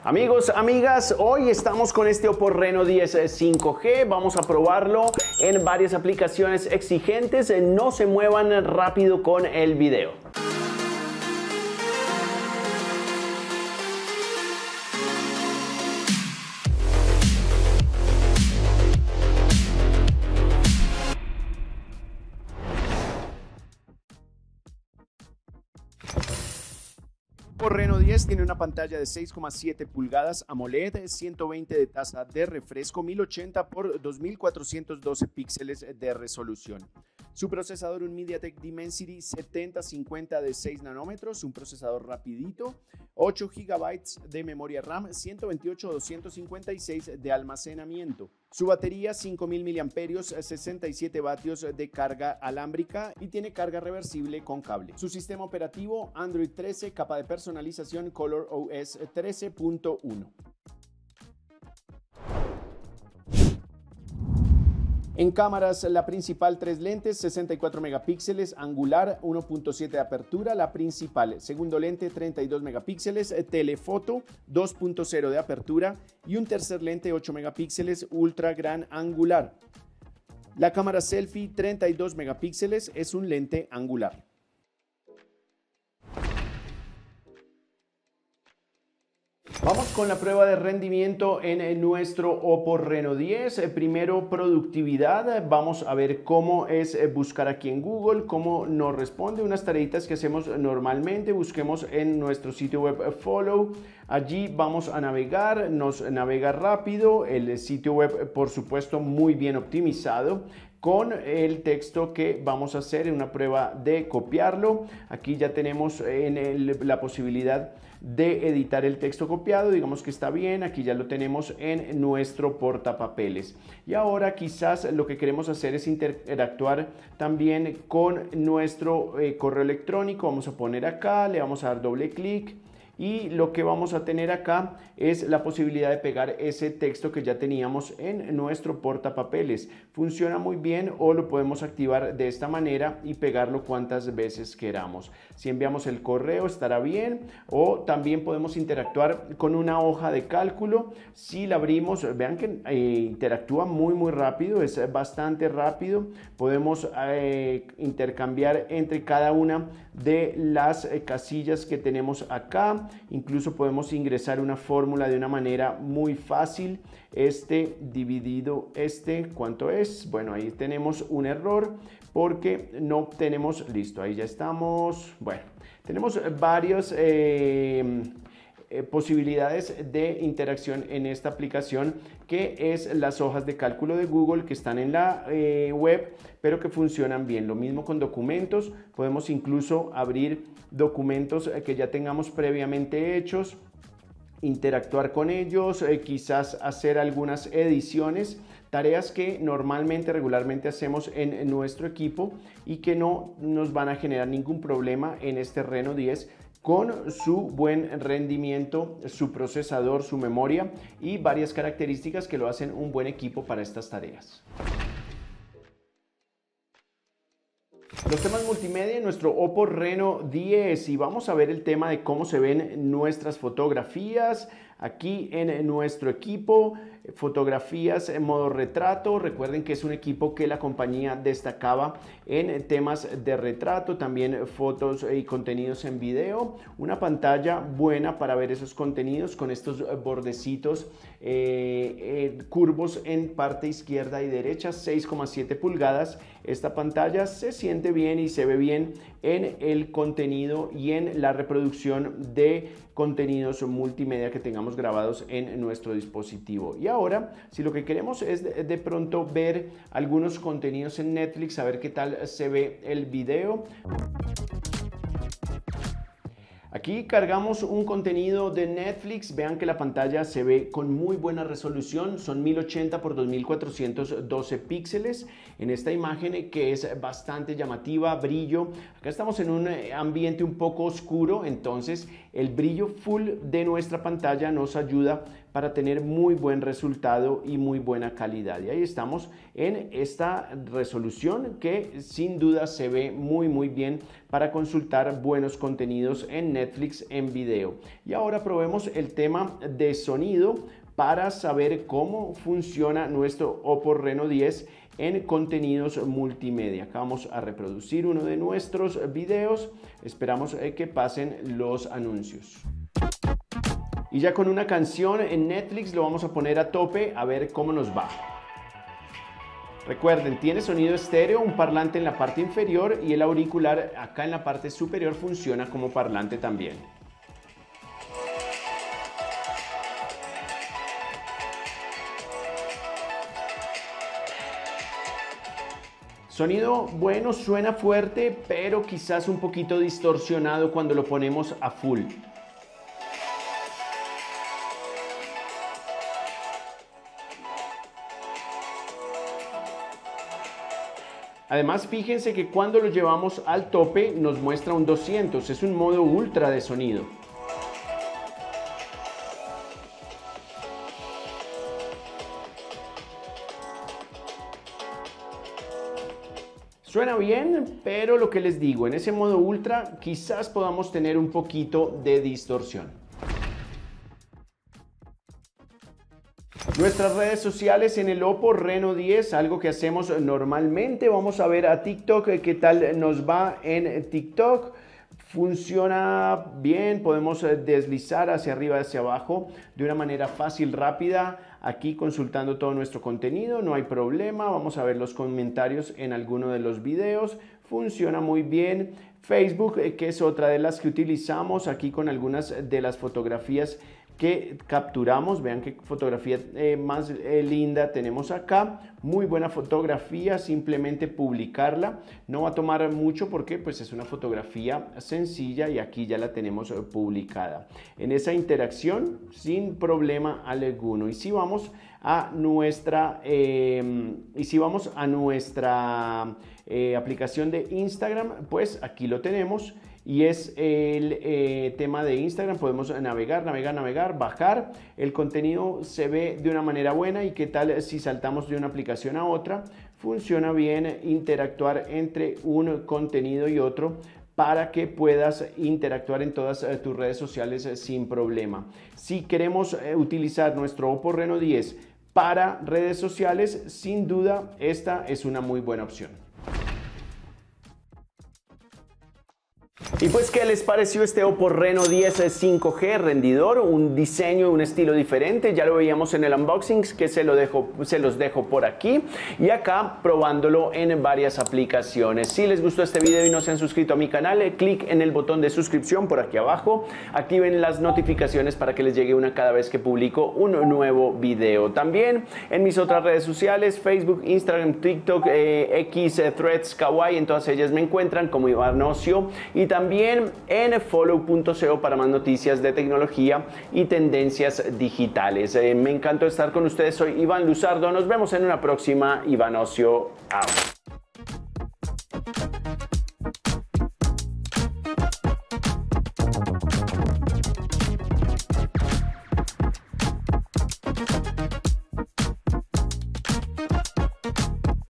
Amigos, amigas, hoy estamos con este Oppo Reno 10 5G. Vamos a probarlo en varias aplicaciones exigentes. No se muevan rápido con el video. Oppo Reno 10 tiene una pantalla de 6,7 pulgadas AMOLED, 120 de tasa de refresco, 1080 por 2412 píxeles de resolución. Su procesador, un MediaTek Dimensity 7050 de 6 nanómetros, un procesador rapidito, 8 GB de memoria RAM, 128-256 de almacenamiento. Su batería, 5000 mAh, 67 vatios de carga alámbrica y tiene carga reversible con cable. Su sistema operativo, Android 13, capa de personalización ColorOS 13.1. En cámaras, la principal 3 lentes, 64 megapíxeles, angular, 1.7 de apertura, la principal. Segundo lente, 32 megapíxeles, telefoto, 2.0 de apertura y un tercer lente, 8 megapíxeles, ultra gran angular. La cámara selfie, 32 megapíxeles, es un lente angular. Vamos con la prueba de rendimiento en nuestro Oppo Reno 10. Primero, productividad. Vamos a ver cómo es buscar aquí en Google, cómo nos responde unas tareitas que hacemos normalmente. Busquemos en nuestro sitio web Follow. Allí vamos a navegar, nos navega rápido. El sitio web, por supuesto, muy bien optimizado, con el texto que vamos a hacer en una prueba de copiarlo. Aquí ya tenemos la posibilidad de editar el texto copiado, digamos que está bien, aquí ya lo tenemos en nuestro portapapeles. Y ahora quizás lo que queremos hacer es interactuar también con nuestro correo electrónico. Vamos a poner acá, le vamos a dar doble clic. Y lo que vamos a tener acá es la posibilidad de pegar ese texto que ya teníamos en nuestro portapapeles. Funciona muy bien, o lo podemos activar de esta manera y pegarlo cuantas veces queramos. Si enviamos el correo estará bien, o también podemos interactuar con una hoja de cálculo. Si la abrimos, vean que interactúa muy rápido, es bastante rápido. Podemos intercambiar entre cada una de las casillas que tenemos acá. Incluso podemos ingresar una fórmula de una manera muy fácil. Dividido ¿cuánto es? Bueno, ahí tenemos un error porque no tenemos, listo, ahí ya estamos. Bueno, tenemos varios posibilidades de interacción en esta aplicación, que es las hojas de cálculo de Google que están en la web, pero que funcionan bien. Lo mismo con documentos, podemos incluso abrir documentos que ya tengamos previamente hechos, interactuar con ellos, quizás hacer algunas ediciones, tareas que regularmente hacemos en nuestro equipo y que no nos van a generar ningún problema en este Reno 10 con su buen rendimiento, su procesador, su memoria y varias características que lo hacen un buen equipo para estas tareas. Los temas multimedia en nuestro Oppo Reno 10, y vamos a ver el tema de cómo se ven nuestras fotografías aquí en nuestro equipo. Fotografías en modo retrato. Recuerden que es un equipo que la compañía destacaba en temas de retrato, también fotos y contenidos en video. Una pantalla buena para ver esos contenidos con estos bordecitos curvos en parte izquierda y derecha, 6,7 pulgadas. Esta pantalla se siente bien y se ve bien en el contenido y en la reproducción de contenidos multimedia que tengamos grabados en nuestro dispositivo. Y ahora, si lo que queremos es de pronto ver algunos contenidos en Netflix, a ver qué tal se ve el video. Aquí cargamos un contenido de Netflix. Vean que la pantalla se ve con muy buena resolución. Son 1080 por 2412 píxeles en esta imagen, que es bastante llamativa, brillo. Acá estamos en un ambiente un poco oscuro, entonces el brillo full de nuestra pantalla nos ayuda para tener muy buen resultado y muy buena calidad. Y ahí estamos en esta resolución que sin duda se ve muy bien para consultar buenos contenidos en Netflix en video. Y ahora probemos el tema de sonido para saber cómo funciona nuestro Oppo Reno 10 en contenidos multimedia. Acá vamos a reproducir uno de nuestros videos. Esperamos que pasen los anuncios. Y ya con una canción en Netflix lo vamos a poner a tope a ver cómo nos va. Recuerden, tiene sonido estéreo, un parlante en la parte inferior y el auricular acá en la parte superior funciona como parlante también. Sonido bueno, suena fuerte, pero quizás un poquito distorsionado cuando lo ponemos a full. Además, fíjense que cuando lo llevamos al tope nos muestra un 200, es un modo ultra de sonido. Suena bien, pero lo que les digo, en ese modo ultra quizás podamos tener un poquito de distorsión. Nuestras redes sociales en el Oppo Reno 10, algo que hacemos normalmente. Vamos a ver a TikTok qué tal nos va en TikTok. Funciona bien, podemos deslizar hacia arriba, hacia abajo de una manera fácil, rápida. Aquí consultando todo nuestro contenido, no hay problema. Vamos a ver los comentarios en alguno de los videos. Funciona muy bien. Facebook, que es otra de las que utilizamos aquí con algunas de las fotografías que capturamos. Vean qué fotografía más linda tenemos acá. Muy buena fotografía, simplemente publicarla. No va a tomar mucho porque pues es una fotografía sencilla y aquí ya la tenemos publicada. En esa interacción sin problema alguno. Y si vamos a nuestra aplicación de Instagram, pues aquí lo tenemos. Y es el tema de Instagram, podemos navegar, bajar. El contenido se ve de una manera buena. ¿Y qué tal si saltamos de una aplicación a otra? Funciona bien interactuar entre un contenido y otro para que puedas interactuar en todas tus redes sociales sin problema. Si queremos utilizar nuestro Oppo Reno 10 para redes sociales, sin duda esta es una muy buena opción. Y pues, ¿qué les pareció este Oppo Reno 10 5G rendidor? Un diseño, un estilo diferente. Ya lo veíamos en el unboxing, que se los dejo por aquí. Y acá probándolo en varias aplicaciones. Si les gustó este video y no se han suscrito a mi canal, clic en el botón de suscripción por aquí abajo. Activen las notificaciones para que les llegue una cada vez que publico un nuevo video. También en mis otras redes sociales, Facebook, Instagram, TikTok, X, Threads, Kawaii, en todas ellas me encuentran como Iván Ocio. Y también en follow.co para más noticias de tecnología y tendencias digitales. Me encantó estar con ustedes. Soy Iván Luzardo. Nos vemos en una próxima Iván Ocio. Out.